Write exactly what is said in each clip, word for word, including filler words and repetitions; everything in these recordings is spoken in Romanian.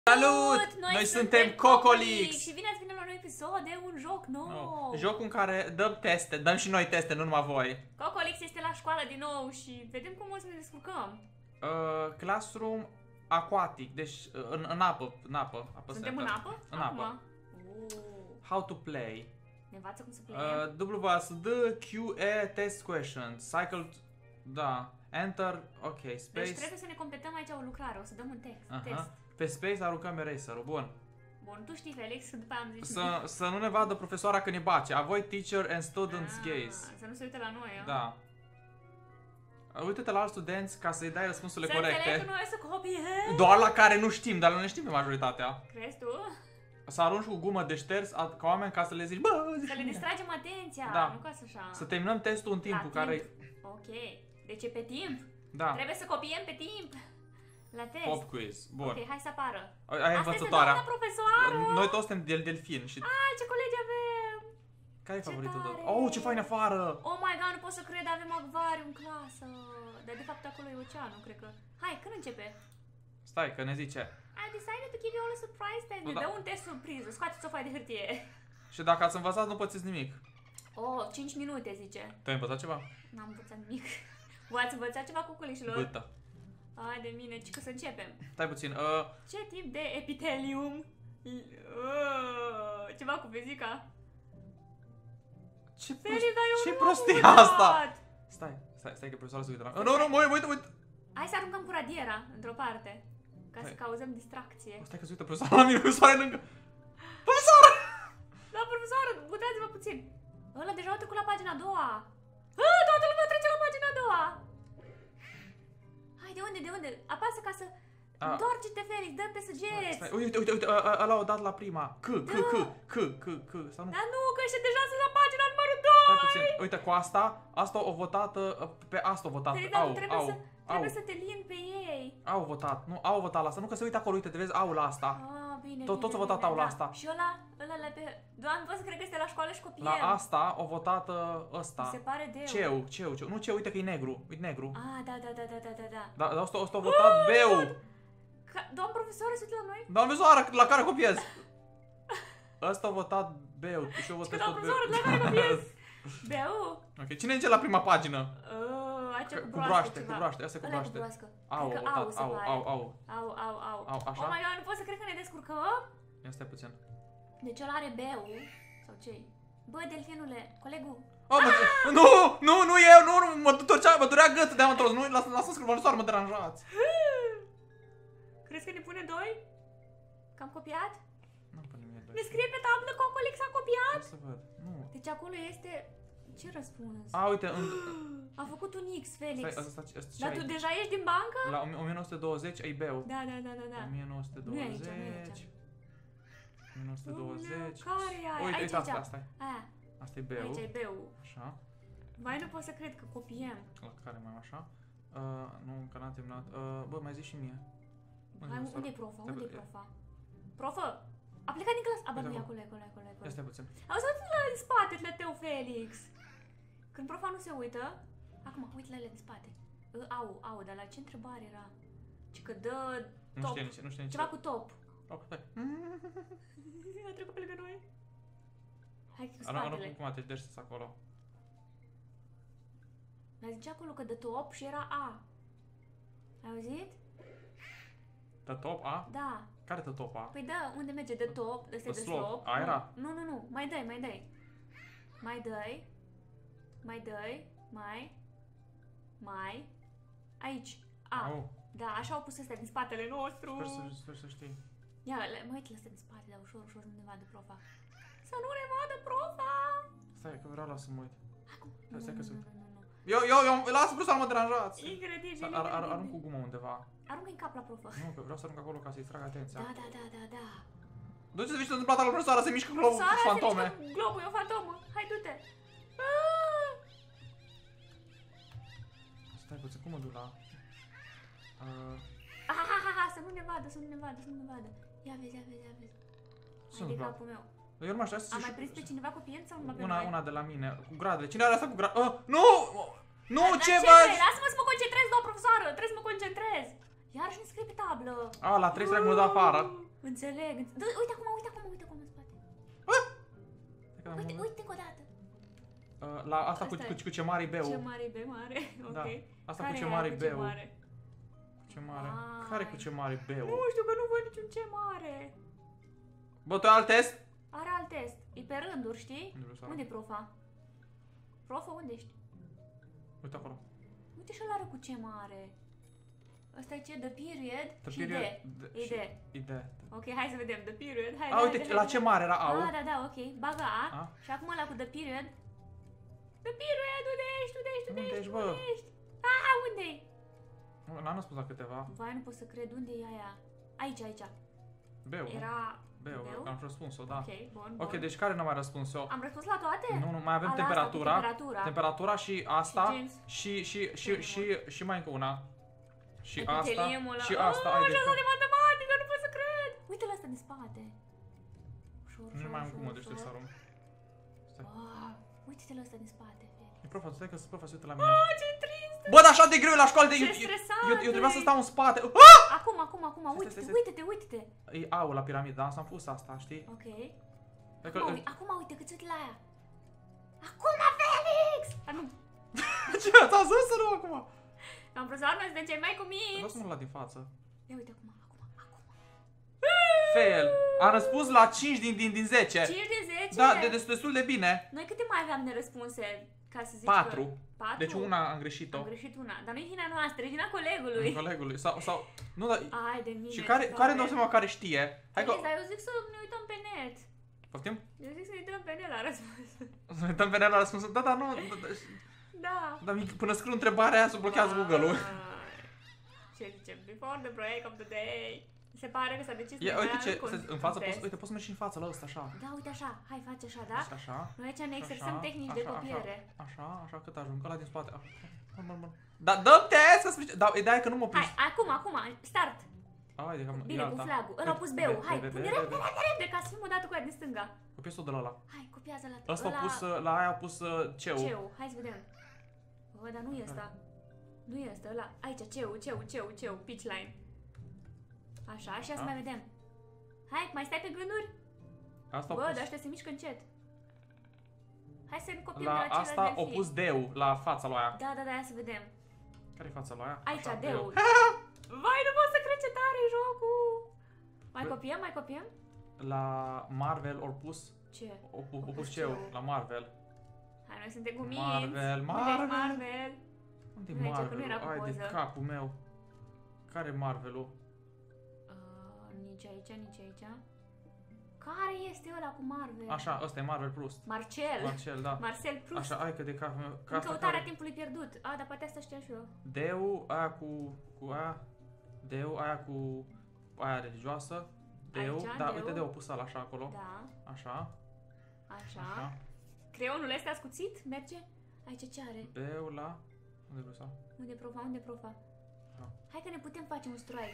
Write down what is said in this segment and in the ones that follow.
Salut! Noi, Noi suntem Cocolix! Și bine ați venit la un nou episod de un joc nou! No. Jocul în care dăm teste, dăm și noi teste, nu numai voi. Cocolix este la școală din nou și vedem cum o să ne descurcăm. Uh, classroom aquatic, deci uh, în, în apă, în apă. apă Suntem center. în apă? În Acum. apă. Uh. How to play. Ne învață cum să playăm? Uh, W S D, Q E, test questions, cycle, da, enter, ok, space. Deci trebuie să ne completăm aici o lucrare, o să dăm un text. Aha. test. Pe space aruncăm eraserul, bun. Bun, tu știi, Felix, că după aia am zis Să, să nu ne vadă profesoara când ne bace. Avoid teacher and students ah, gaze. Să nu se uite la noi, a? Da. Uită-te la alți studenți ca să-i dai răspunsurile să corecte. Să înțeleg că noi o să copiem. Doar la care nu știm, dar nu ne știm pe majoritatea. Crezi tu? Să arunci cu gumă de șters ca oameni ca să le zici, bă, zici să le distragem atenția, da. Nu ca să așa. Să terminăm testul în timpul la care... timp. Ok, deci e pe timp? Da. Trebuie să copiem pe timp. La test. Pop quiz, bun. Ok, hai să apară. Aia e învățătoarea. Asta este doamna profesoară. Noi toți suntem del delfin și... Ai, ce colegi avem. Care e favoritul tău? tare. Oh, ce fain afară! Oh my god, nu pot să cred, avem acvariu în clasă. Dar de fapt acolo e oceanul, cred că. Hai, când începe? Stai, că ne zice. I decided to give you all a surprise test. Ne da. dă un test surpriză. Scoateți o foaie de hârtie. Și dacă ați învățat, nu pățiți nimic. Oh, cinci minute, zice. Tu ai învățat ceva? N-am învățat nimic. Voi ați învățat ceva cu culișilor? Bătă. Hai de mine, ci că să începem. Stai puțin, uh... Ce tip de epitelium? Uh, ceva cu vezica. Ce, Felix, prost... dar eu ce nu prostie am asta? uitat. Stai, stai, stai că profesorul se uită la... Nu, nu, mă uit, mă uit, mă uit. Hai să aruncăm cu radiera într-o parte. Ca Hai. să cauzăm distracție. Stai că se uită profesorul la mine, profesoara lângă. Profesoară! Da, profesoară, uitați-vă puțin. Ăla deja a trecut la pagina a doua. Ah, toată lumea trece la pagina a doua. Hai, de unde, de unde? Apasă ca să... A. Întoarce-te, Felix, dă pe săgeți. Stai, uite, uite, uite, ăla o dat la prima. C, C, C, C, C, C, sau nu? Dar nu, că ăștia deja sunt la pagina numărul doi. Stai puțin, uite, cu asta, asta o votat, pe asta o votat. Felix, dar Au, tu trebuie, au, să, trebuie au, să te lin pe ei. au votat, nu, au votat la asta, nu că se uită acolo, uite, te vezi, au la asta. Ah, bine, Tot- bine, toți au votat bine, au la da. asta. Și ăla, ăla la pe... Doamne, vă să cred că este la școală și copiem. La asta o votat uh, ăsta. Mi se pare de Ceu, ceu, ceu, nu ceu, uite că e negru, uite negru. Ah, da, da, da, da, da, da, da. Da, dar asta, asta a votat Beu. Ca... Doamn profesoră, se uită la noi? Doamne zoară, la care copiez? Ăsta a votat Beu și eu votez doamnă tot profesoră, Beu. la care copiez? Beu? Ok, cine e la prima pagină? Uh, aici cu Cu broaște broaște, ceva. cu broaște, asta e cu Ăla e broaște. broască. Au, Cred că au, au, se au, pare. au, au. Au, au, au. Au, așa? Oh my god, nu pot să cred că ne descurcăm? Ia stai puțin. Deci ăla are beu. Sau ce? Bă, delfinule, colegul. Oh, mă, nu, nu, nu eu, nu, nu, mă ducea, mă durea gâtul de-am întors, nu, lasă, lasă scrie, profesor, mă deranjați. Crezi că ne pune doi? Că am copiat? Nu pune mie doi. Ne scrie pe tablă că Cocolix a copiat? Să văd, nu. Deci acolo este... Ce răspuns? A, uite, în... A făcut un X, Felix. Stai, asta, asta, asta, ce Dar tu ai? deja ești din bancă? La o mie nouă sute douăzeci ai Beu. Da, da, da, da, da. o mie nouă sute Nu e aici, douăzeci. nu e aici. o mie nouă sute douăzeci. Care e aia? Uite, Aici, uite, aici. asta, asta e. Aia. Asta e Beu. Aici e beu. Așa. Mai nu pot să cred că copiem. La care mai așa? Uh, nu, încă n-am terminat. Uh, bă, mai zi și mie. Hai, unde e profa? Unde e Trebuie- profa? Profă! A plecat din clasă. A, bă, Uite nu e acolo. acolo, e acolo, e acolo, e acolo. Ia stai puțin. Auzi, uite la din spatele tău, Felix. Când profa nu se uită, acum, uite la ele din spate. Uh, Au, au, dar la ce întrebare era? Ci că dă Nu top. știe nici, nu știe nici. Ceva cu top. Oh, stai. A trecut pe lângă noi. Hai cu Arunc, spatele. arunc cum te dești acolo. Dar zice acolo că dă top și era A. Ai auzit? Dă top A? Da. Care dă top A? Păi da, unde merge? De top, ăsta e The de slope. slope. A, Nu. era. Nu, nu, nu, mai dai, mai dai. Mai dai. Mai dai. Mai. Mai. Aici. A. Au. Da, așa au pus astea din spatele nostru. Sper să, sper să știi. Ia, le- mă uit la astea din spate, dar ușor, ușor, nu ne vadă profa. Să nu ne vadă profa! Stai, că vreau la să mă uit. Acum. Stai, Nu, stai nu, că se nu, uită. nu, nu, nu. Eu, eu, eu, lasă profesor, mă deranjați. Incredibil, Să ar, ar, arunc cu incredibil. gumă undeva. Aruncă-i în cap la profă. Nu, că vreau să arunc acolo ca să-i trag atenția. Da, da, da, da, da. Du-te să vezi ce s-a întâmplat la profesoara, se mișcă globul cu Sara, se fantome. mișcă globul, e o fantomă. Hai, du-te. Ah! Stai puțin, cum mă duc la... Uh, Ha, ha, ha, ha, să nu ne vadă, să nu ne vadă, să nu ne vadă. Ia vezi, ia vezi, ia vezi. ce Hai de s-a capul meu. Eu nu mă știu, asta Am se- mai prins pe cineva copiind sau numai pe Una, noi? una de la mine, cu gradele. Cine are asta cu gradele? Uh, nu! Nu, Dar ce ce faci? vrei? Lasă-mă să mă concentrez, doamnă profesoară, trebuie să mă concentrez. Iar și nu scrie pe tablă. A, la trei să mă dă afară. Înțeleg. Dă- Uite acum, uite acum, uite acum în spate. Uite, uite încă o dată. Uh, la asta cu, Asta cu, e. cu ce mare beu. Ce mare be mare. Ok. Da. Asta Care cu ce e mare aia cu beu. ce mare? Ce mare? Vai. Care cu ce mare beu? Nu știu că nu văd niciun ce mare. Bă, tu ai alt test? Are alt test. E pe rânduri, știi? Nu vreau să arăt. Unde e profa? Profa, unde ești? Uite acolo. Uite și ăla are cu ce mare. Ăsta e ce? The period The și period, de. de- E și- de. E de. Ok, hai să vedem. The period. Hai, A, hai, uite, hai, la hai, ce hai. mare era au? Ah, da, da, ok. Bagă A. A? Și acum ăla cu the period. The period, unde ești? Unde ești? Unde Unde ești? ești, bă? Unde ești? Ah, unde-i? N-am răspuns la câteva. Vai, nu pot să cred. Unde e aia? Aici, aici. Beu. nu? Era... Beu, Beu? am răspuns-o, da. Ok, bun, bun. Ok, deci care n-am mai răspuns eu? Am răspuns la toate? Nu, nu, mai avem A, la asta, cu temperatura. temperatura. Temperatura și asta. Și James. Și, și, și, Bine, și, și mai încă una. Și Ai cu asta. teliemul ăla. Și asta. Oh, Ai și de asta de matematică, nu pot să cred. Uite la asta din spate. Ușor, Nu ușor, mai am ușor, cum mă dește ușor. să arunc. Stai. Ah, uite-te la asta din spate, Felix. E profa, stai că profa se uită la mine. Ah, ce trist! Bă, dar așa de greu e la școală de... Ce eu, eu, stresant eu, eu trebuia să e. stau în spate. Ah! Acum, acum, acum, Stai, uite-te, stai, stai. uite-te, uite-te. E aul la piramidă, da? S-am pus asta, știi? Ok. Dacă, Acum, ui- acum uite că ți uite la aia. Acum, Felix! Ah, nu. ce? Ți-am zis să nu acum? Am profesor, noi suntem cei mai cuminți. Lasă-mă la din față. Ia uite acum, acum, acum. Fail. Am răspuns la cinci din, din, din zece. cinci din zece? Da, de, de, destul de bine. Noi câte mai aveam nerăspunse? Ca să zici patru. Că... patru? Deci una am greșit-o. Am greșit una. Dar nu e vina noastră, e vina colegului. Colegului. Sau, sau, nu, dar... Ai de mine. Și care, care dau seama care știe? Hai că... Felix, dar eu zic să ne uităm pe net. Poftim? Eu zic să ne uităm pe net la răspuns. Să ne uităm pe la răspunsul. Da, da, nu. Da, da, Da. dar mi- până scriu întrebarea aia, se blochează Google-ul. Vai. Ce zicem? Before the break of the day. Se pare că s-a decis Ia, mai uite mult ce, con- se- în față, contest. poți, uite, poți să mergi și în față la ăsta, așa. Da, uite așa. Hai, face așa, da? Așa, așa. Noi aici ne exersăm Așa, tehnici de așa, copiere. Așa, așa, cât ajung? Ăla din spate. Așa. Bun, bun, bun. Da, dă-mi test, să spui. Da, ideea e că nu mă prins. Hai, acum, acum, start. Ai, de cam. Bine, cu flagul. Ăla a pus beu. Hai, pune repede, repede, repede, ca să fim odată cu aia din stânga. Copies-o de la ăla. Hai, copiază la Ăsta a ăla- pus, uh, la aia a pus uh, ceu. Ceu, hai să vedem. Bă, dar nu e ăsta. Nu e ăsta, ăla. Aici, ceu, ceu, ceu, ceu, pitch line. Așa, așa să Da. mai vedem. Hai, mai stai pe gânduri? Asta a Bă, pus. dar ăștia se mișcă încet. Hai să ne copiem La de la celălalt asta a delfin. pus deu, la fața lui aia. Da, da, da, ia să vedem. Care-i fața lui aia? Aici, Așa, deu. Vai, nu pot să cred ce tare e jocul. Mai Bă. copiem, mai copiem? La Marvel au pus, Ce? au pu- au pus pus ceu, ceu. la Marvel. Hai, noi suntem cu minți. Marvel, Unde Marvel. ești, Marvel? Unde-i Nu, aici, că nu era Marvelul? cu Ai de poză. capul meu. Care Marvelul? Uh, nici aici, nici aici. Care este ăla cu Marvel? Așa, ăsta e Marvel Proust. Marcel. Marcel, da. Marcel Proust. Așa, ai că de capul meu. Că În asta căutarea care... timpului pierdut. A, dar poate asta știam și eu. Deu, aia cu, cu aia. Deu, aia cu aia religioasă. Deu, Aici, da, deu. uite deu, pus ăla așa acolo. Da, Așa, așa. așa. Creionul ăsta ascuțit? Merge? Aici ce are? Beu la... Unde vreau să... Unde profa? Unde profa? Da. Hai că ne putem face un strike.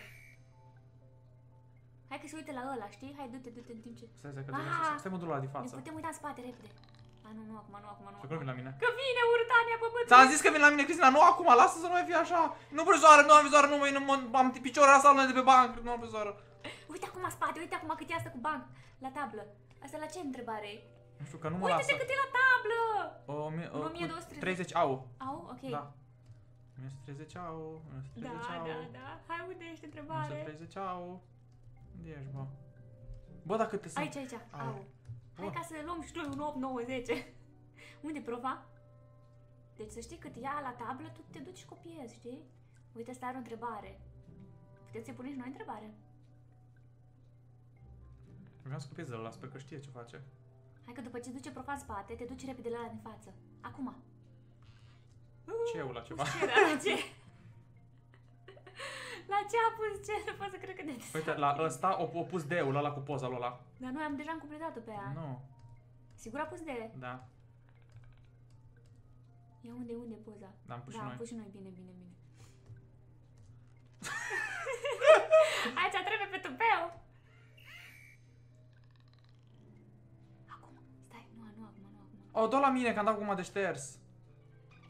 Hai că se uite la ăla, știi? Hai, du-te, du-te în timp ce... Stai, stai, că Ah! trebuie să... Stai modul ăla de Ne față. putem uita în spate repede. A, nu, nu, acum, nu, acum, nu, Să că nu vin acum. la mine. Că vine urtania pe bătrân. Ți-am zis că vin la mine, Cristina, nu acum, lasă să nu mai fie așa. Nu profesoară, nu am profesoară, nu mai nu mă- am piciorul la sală de pe banc, nu am profesoară. Uite acum în spate, uite acum cât e asta cu banc. La tablă. Asta la ce întrebare e? Nu știu, că nu mă Uite-te lasă. cât e la tablă! O, mie- o, o cu mie două sute treizeci. treizeci au. Au? Ok. Da. o mie o sută treizeci au, o mie o sută Da, treizeci au. da, da. Hai, unde ești o mie o sută întrebare? treizeci au. Unde ești, bă? Bă, dacă te sunt... Aici, aici. Au. Au. Hai Bun. ca să luăm și noi un opt, nouă, zece. Unde profa? Deci să știi cât ia la tablă, tu te duci și copiezi, știi? Uite, asta are o întrebare. Puteți să-i puneți noi întrebare. Vreau să copiez de ăla, sper că știe ce face. Hai că după ce duce profa în spate, te duci repede la ăla din față. Acum. Ce eu la ceva? Ce era? La ce? La ce a pus ce? Nu pot să cred că de Uite, la ăsta o, o pus deul ăla cu poza lui ăla. Dar noi am deja am completat-o pe aia. Nu, Sigur a pus de... da, Ia unde, unde e poza? da, am pus Da, și am noi. pus și noi. Bine, bine, bine. Aici trebuie pe tupeu. Acum. Stai, nu, nu, acum, nu, acum. O, dă la mine, că am dat guma de șters.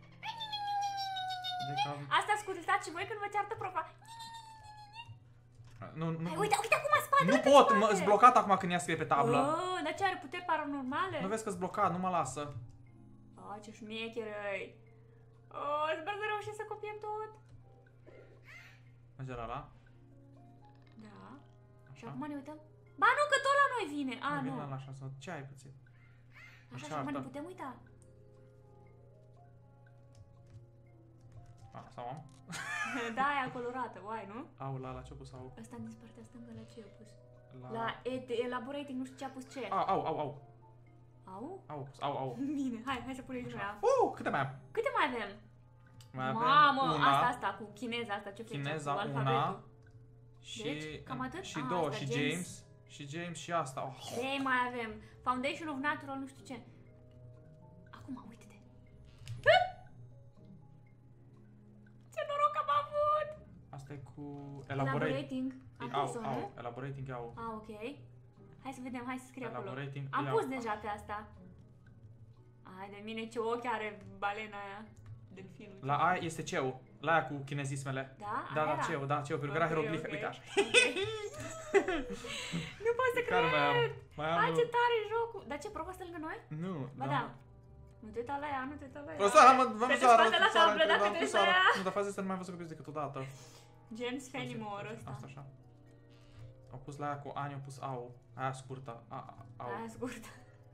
De cam... Asta ascultați și voi când vă ceartă profa. Nu, nu, Hai, uite, uite acum spatele. nu pot, mă, sunt blocat acum când ea scrie pe tablă. Oh, dar ce are puteri paranormale? Nu vezi că sunt blocat, nu mă lasă. Oh, ce șmecherăi. Oh, sper să reușim să copiem tot. Merge la la. Da. Și Așa. acum ne uităm. Ba nu, că tot la noi vine. A, Nu nu. vine la așa, sau ce ai puțin? Așa, și Așa, acum ne da. putem uita. A, sau am? Da, aia colorată, uai, nu? Au, la, la ce-a pus au? Ăsta din partea stângă la ce a pus? La... La ed- elaborating, nu știu ce a pus ce. A, au, au, au. Au? Au, pus, au, au. Bine, hai, hai să punem și noi. Așa. Uh, câte mai am? Câte mai avem? Mai avem Mamă, una, asta, asta, cu chineza asta, ce fece? chineza cu una, alfabetul. și, Deci, cam atât? și A, două, asta, și James. James, și James și asta. Oh. Trei mai avem. Foundation of Natural, nu știu ce. Acum, uite-te. Ce noroc am avut! Asta e cu elaborate. Elaborating. Am Au, pus-o, au, nu? elaborating au. Ah, ok. Hai să vedem, hai să scrie acolo. Elaborating. Am ia- pus deja pe asta. Ai de mine ce ochi are balena aia. Delfinul. La aia este ceu. La aia cu chinezismele. Da? Da, Aia da, era? ceu, da, ceu, pentru că era Ok, hieroglife. ok. Uite așa. Nu pot să Care mai am? cred! Mai am... Hai ce tare e jocul! Dar ce, profa stă lângă noi? Nu, Ba da. Nu te uita la ea, nu te uita la ea. Profesoara, mă, vă Te soară, spate la tablă dacă te uiți la ea. Nu, dar faza asta nu mai am văzut copii decât o dată. James Fenimore ăsta. Asta așa. Au pus la aia cu ani, au pus au. Aia scurtă. A, a, au. Aia scurtă.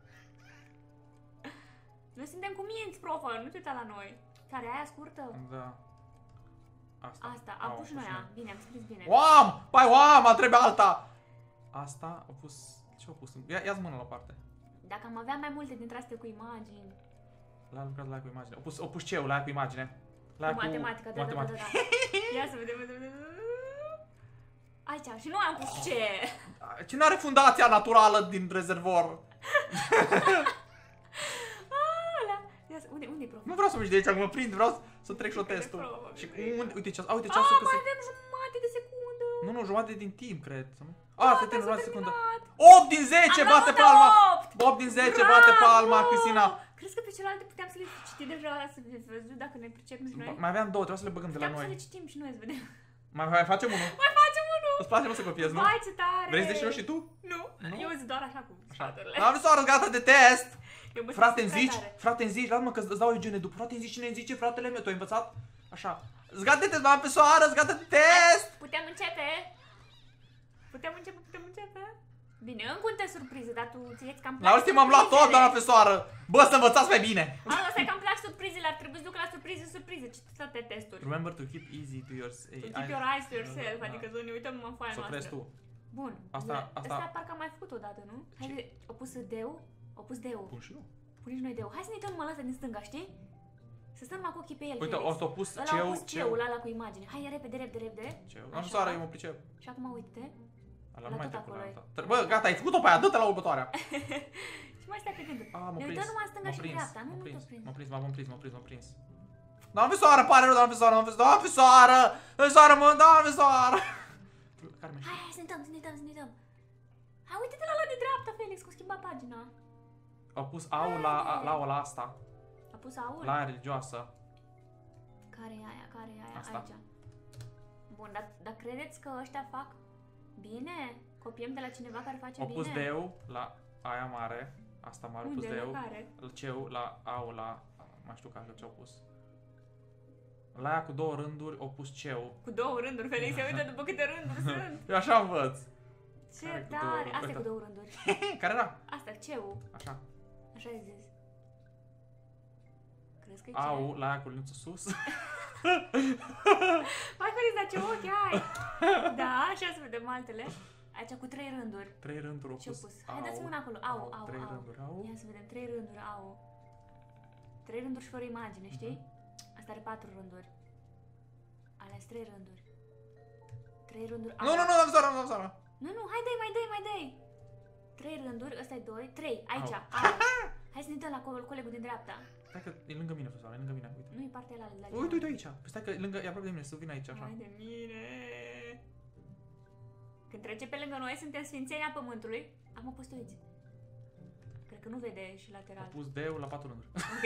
Noi suntem cu minți, profă, nu te uita la noi. Care, aia scurtă? Da. Asta. Asta, am Au, pus și noi aia. Bine, am scris bine. Oam! Pai, oam! A trebuie alta! Asta au pus... Ce au pus? Ia, ia-ți mână la o parte. Dacă am avea mai multe dintre astea cu imagini. La a lucrat la aia cu imagine. Au pus, au pus ceu la aia cu imagine. La aia Cu matematică, da, da, da, da, da. Ia să vedem, vedem, vedem. Aici, și noi am pus ce? Cine are fundația naturală din rezervor? Ala. Ia să, unde, unde-i profă? Nu vreau să mă de aici, mă prind, vreau să trec și o Uite, testul. probă, Și bine. unde, uite ceas, a, uite Ah, ceasul că mai se... avem jumătate de secundă. Nu, nu, jumătate din timp, cred. A, Ah, se da, termină s-a jumătate de secundă. terminat. opt din zece, Am bate luat palma! opt. opt din zece, bate palma, Bravo! Cristina! Crezi că pe celelalte puteam să le citim deja, să le văzut dacă ne pricepem și noi? Mai aveam două, trebuie să le băgăm de la Puteam să noi. le citim și noi, să vedem. Mai, mai facem unul. Mai facem unul! Îți place mă să copiezi, nu? Vai, ce tare! Vrei să zici și tu? Nu, Nu? eu zic doar așa cu Așa. sfaturile. Am soară, gata de test! Eu mă Frate, simt îmi zici? tare. Frate, îmi zici? Lasă-mă că îți dau Eugene după. Frate, îmi zici cine îmi zice? Fratele meu, tu ai învățat? Așa. Îți gata de test, m-am pe soară, îți gata de test! Putem începe? Putem începe, putem începe? Bine, încă un test surpriză, dar tu ți-e cam La ultim am luat tot, doamna profesoară. Bă, să învățați mai bine. A, ăsta e cam plac surprizele, ar trebui să duc la surprize, surprize, ce toate testuri. Remember to keep easy to your... To keep your eyes to yourself, Da. adică să ne uităm în foaia Să o crezi noastră. tu. Bun. Asta- Le- asta- Ăsta parcă am mai făcut odată, nu? Hai, au pus deu, au pus deu. Pun și eu. Pune și noi deu. Hai să ne uităm numai la ăsta din stânga, știi? Să stăm numai cu ochii pe el. Uite, Felix. o s-o pus Ăla ceu, a pus ceu. ceul ăla cu imagine. Hai, repede, repede, repede. Ceu. Așa. Doamna profesoară, eu mă pricep. Și acum uite-te. Ala, La nu mai tot trec până acolo la alta. Bă, gata, ai făcut-o pe aia, dă-te la următoarea. Și mai stai pe gândul. A, m-a Ne prins. uităm numai în stânga M-a și în prins, dreapta. Nu, m-a nu prins, te prins. m-a prins, m-a prins, m-a prins, m-a prins. Doamna profesoară, pare rău, doamna profesoară, doamna profesoară, doamna profesoară, profesoară, mă, doamna profesoară. Carmen. Hai, hai, să ne uităm, să ne uităm, să ne uităm. Hai, uite-te la ăla de dreapta, Felix, că schimba pagina. Au pus au la, la, la asta, A pus aur? la aia religioasă. Care e aia? Care e aia? Asta. Aici. Bun, dar, dar credeți că ăștia fac bine? Copiem de la cineva care face Au bine? pus deu la aia mare, asta mare, au pus Unde? La deu. care? La ceu, la au, la, mai știu care ce au pus. La aia cu două rânduri au pus ceu. Cu două rânduri, Felix, se uită după câte rânduri sunt. Eu așa învăț. Ce Care cu două tare! rânduri? Asta e Uite. cu două rânduri. Care era? Asta, ceu. Așa. Așa ai zis. Crezi că e Au, ce? la aia cu liniuță sus. Hai, Felix, dar ce ochi ai? Da, așa să vedem altele. Aici cu trei rânduri. Trei rânduri au Ce-au pus. pus? Hai, dați mâna acolo. Au, au, Trei au. rânduri au. Ia să vedem, trei rânduri au. Trei rânduri și fără imagine, știi? Asta are patru rânduri. Alea sunt trei rânduri. Trei rânduri au. Nu, nu, nu, doamna profesoară, doamna profesoară. Nu, nu, hai dai, mai dai, mai dai. Trei rânduri, ăsta e doi, trei, aici, Au. au. Hai să ne uităm la co- colegul din dreapta. Stai că e lângă mine, profesoară, e lângă mine, uite. Nu e partea la la Uite, uite aici. Păi stai că e lângă, e aproape de mine, să vin aici, așa. Hai de mine. Când trece pe lângă noi, suntem sfințenia pământului. Am apostoliți. Cred că nu vede și lateral. Opus D-ul la patru rânduri. Ok.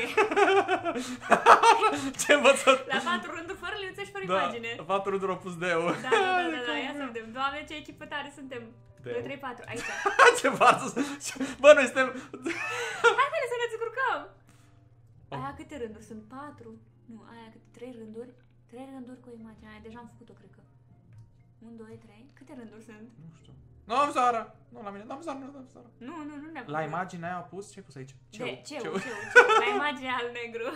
Ce învățat? La patru rânduri, fără liniuță și fără Da, imagine. patru rânduri opus D-ul. Da, da, da, da, da, ia să vedem. Doamne, ce echipă tare suntem. doi, trei, patru, aici. Ce farsă! Bă, noi suntem... Haide să ne descurcăm! Oh. Aia câte rânduri sunt? patru? Nu, aia câte? trei rânduri? trei rânduri cu imaginea aia, deja am făcut-o, cred că. unu, doi, trei. Câte rânduri sunt? Nu știu. Nu am Zara! Nu la mine, nu am Zara, nu am Zara. Nu, nu, nu ne-am La imaginea aia a pus, ce ai pus aici? De, ceu, Ceu. ceu, ceu. La imaginea al negru.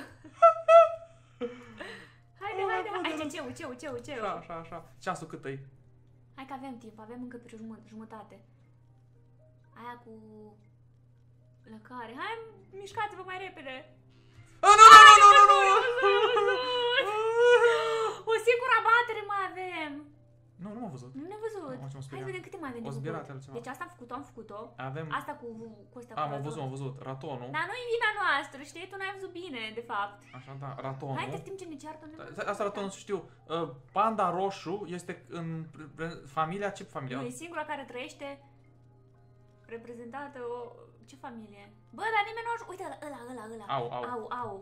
Haide, haide, aici, ceu, ceu, ceu, ceu. Așa, așa, așa. Ceasul cât e? Hai că avem timp, avem încă pe jumătate. jumătate. Aia cu... La care? Hai, mișcați-vă mai repede. Oh, nu, nu, nu, nu, nu, nu! O singură abatere mai avem. Nu, nu m-am văzut. Nu ne-am văzut. Nu, ce mă Hai să speriam. vedem câte mai avem de O zbierat făcut. altceva. Deci asta am făcut-o, am făcut-o. Avem... Asta cu, cu ăsta Am cu văzut, ratonul. am văzut. Ratonul. Dar nu-i vina noastră, știi? Tu n-ai văzut bine, de fapt. Așa, da, ratonul. Hai, te timp ce ne ceartă. nu ne- Da, asta ratonul să știu. Uh, Panda roșu este în familia, ce familie? Nu, e singura care trăiește reprezentată o... Ce familie? Bă, dar nimeni nu... Uite, ăla, ăla, ăla, ăla. Au, au. Au, au.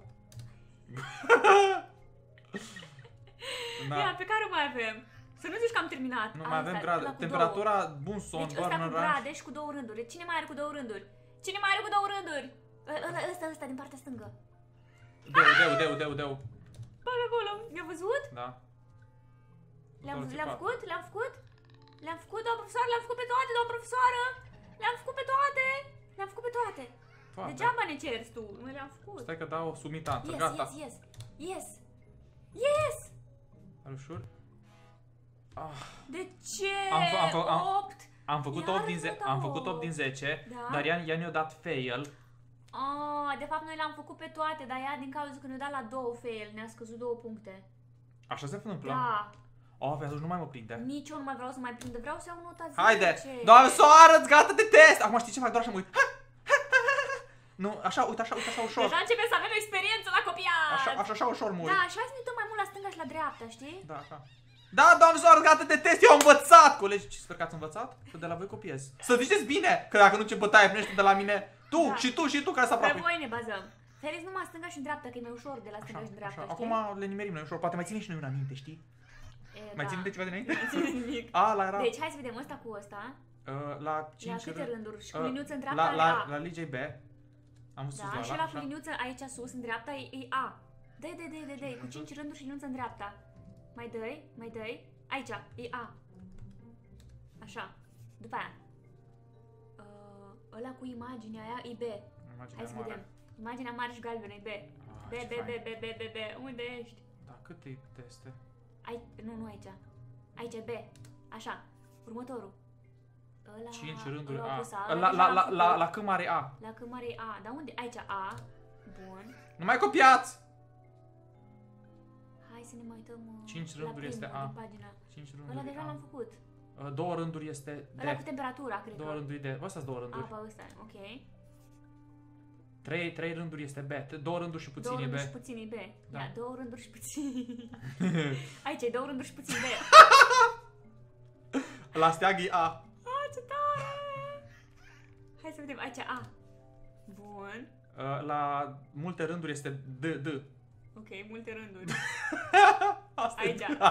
Da. Ia, pe care mai avem? Să nu zici că am terminat. Nu, A, mai avem ăsta, grade. ăla cu Temperatura, bun două. son, Deci ăsta burn cu range. grade și cu două rânduri. Cine mai are cu două rânduri? Cine mai are cu două rânduri? Ă- Ăla, ăsta, ăsta, din partea stângă. Deu, deu, deu, deu, deu. Bă, acolo. Mi-a văzut? Da. Le-am Două le-am țipat. făcut? Le-am făcut? Le-am făcut, doamnă profesoară? Le-am făcut pe toate, doamnă profesoară? Le-am făcut pe toate? Le-am făcut pe toate. Toate. Degeaba ne cerți tu. Noi le-am făcut. Stai că dau o sumitanță. Yes, Gata. yes, yes. Yes. Yes! Are ușor? Ah. De ce? Am fă- am fă- am- opt? Am făcut Iar opt din zece, tot am au făcut opt din zece, Da? dar Ian, Ian i-a dat fail. Ah, de fapt noi le-am făcut pe toate, dar ea din cauza că ne-a dat la două fail, ne-a scăzut două puncte. Așa se întâmplă? Da. Oh, pe atunci nu mai mă prinde. Nici eu nu mai vreau să mai prind, vreau să iau nota zece. Haide! Doamne, soară, gata de test! Acum știi ce fac? Doar așa mă uit. Nu, așa, uite, așa, uite, așa ușor. Deja începem să avem experiență la copiat. Așa, așa, așa ușor mă uit. Da, și hai să ne uităm mai mult la stânga și la dreapta, știi? Da, așa. Da, doamne, soară, gata de test, eu am învățat! Colegi, sper că ați învățat, că de la voi copiez. Să ziceți bine, că dacă nu ce bătaie primește de la mine, tu Da. și tu și tu care să Pe aproape. voi ne bazăm. Felix numai stânga și în dreapta, că e mai ușor de la stânga Așa, și în dreapta, așa. știi? Acum le nimerim noi ușor, poate mai ține și noi un aminte, știi? E, Mai da. ține de ceva dinainte? Nu ține nimic. A, la era... Deci, hai să vedem ăsta cu ăsta. Uh, la La cinci câte rânduri? Și cu uh, liniuță în dreapta la, are la, A. la Ligei B. Am văzut Da, la și ăla, la cu așa. liniuță aici sus, în dreapta, e, e A. Dă-i, dă-i, dă-i, dă-i, dă-i, cu cinci rânduri și liniuță în dreapta. Mai dă-i, mai dă-i. Aici, e A. Așa. După aia. Uh, ăla cu imaginea aia e B. Imaginea Hai să mare. vedem. Imaginea mare și galbenă e B. Ah, B, ce B, B, fain. B, B, B, B. Unde ești? Da, câte teste? Ai, nu, nu aici. Aici e B. Așa. Următorul. Ăla, cinci rânduri ăla A. opus La, ăla la, deja la, l-am la, făcut. la cât mare A? La cât mare e A. Dar unde? Aici A. Bun. Nu mai copiați! Hai să ne mai uităm uh, Cinci la rânduri este primul A. din pagina. cinci Ăla rânduri deja A. l-am făcut. Uh, Două rânduri este Ăla cu D. temperatura, cred Două că. rânduri D. Ăsta-s două A, rânduri. pe ăsta, ok. Trei, trei rânduri este B. Două rânduri și puțin Două e rânduri și B. puțin e B. Da. Ia, două rânduri și puțin. Aici e două rânduri și puțin B. La steag e A. Ah, ce tare! Hai să vedem, aici A. Bun. Uh, La multe rânduri este D, D. Ok, multe rânduri. Asta Aici. e.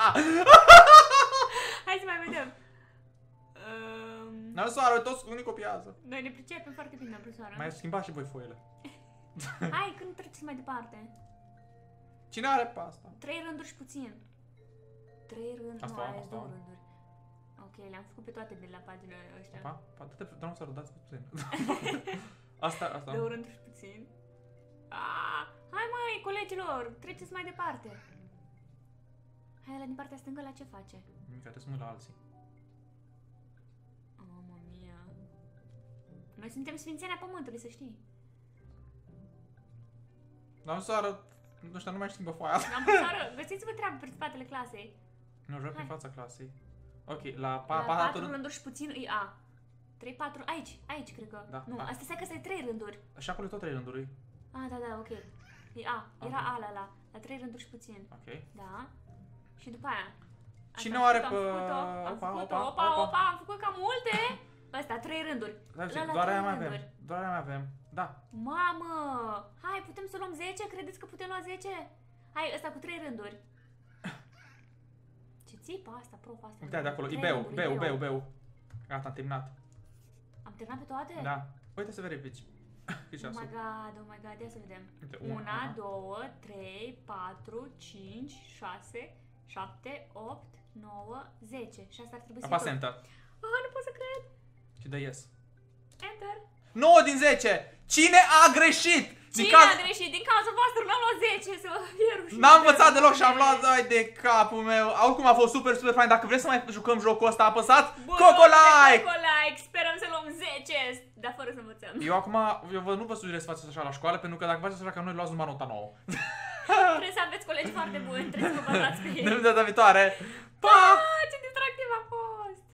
Hai să mai vedem. Um, N-am să arăt, toți unii copiază. noi ne pricepem foarte bine, profesoară. Mai schimbați și voi foile. Hai, când treceți mai departe? Cine are pe asta? Trei rânduri și puțin. Trei rânduri, Asta nu, am, aia asta două am. rânduri. Ok, le-am făcut pe toate de la pagina ăștia. Pa? Pa, dă-te, doamne să dați puțin. Asta, asta. Două rânduri și puțin. Ah, hai măi, colegilor, treceți mai departe. Hai, la din partea stângă, la ce face? Nimic, trebuie să mă uit la alții. Oh, mamă mia. Noi suntem sfințenia pământului, să știi. Doamne să arăt, ăștia nu mai schimbă foaia. Doamnă profesoară, găsiți-vă treabă pe spatele clasei. Nu, vreau prin Hai. fața clasei. Ok, la pa, La pa, patru rând... rânduri și puțin e A. trei, patru, aici, aici cred că. Da, Nu, da. asta stai că sunt trei rânduri. Și acolo e tot trei rânduri. Ah, da, da, ok. E A, era Ok. A la la, la trei rânduri și puțin. Ok. Da. Și după aia. Asta Cine am o are făcut-o, pe- Am făcut-o, am opa, făcut-o, opa, opa, opa. opa, am făcut cam multe. Ăsta, trei rânduri. Stai puțin, La- la doar trei aia mai avem. rânduri. Doar aia mai avem. Da. Mamă! Hai, putem să luăm zece? Credeți că putem lua zece? Hai, ăsta cu trei rânduri. Ce țipă asta, prof, asta? Uite de acolo. Trei Ibeu, rânduri, beu, beu, beu. Gata, am terminat. Am terminat pe toate? Da. Uite să verifici. Cât Oh my ceasul? god, oh my god, ia să vedem. Uite, una, Una, una. două, trei, patru, cinci, șase, șapte, opt, nouă, zece. Și asta ar trebui să Apasă fie tot. enter. Ah, nu pot să cred. Și dă yes. Enter. nouă din zece! Cine a greșit? Din Cine caz- a greșit? Din cauza voastră n-am luat zece, să vă fie rușine. N-am învățat deloc și am luat, ai de capul meu. Oricum a fost super, super fain. Dacă vreți să mai jucăm jocul ăsta, apăsați Coco Like! Coco Like! Sperăm să luăm zece, dar fără să învățăm. Eu acum, eu vă, nu vă sugerez să faceți așa la școală, pentru că dacă faceți așa ca noi, luați numai nota nouă. Trebuie să aveți colegi foarte buni, trebuie să vă bazați pe ei. Ne vedem data viitoare! Pa! Pa! Ce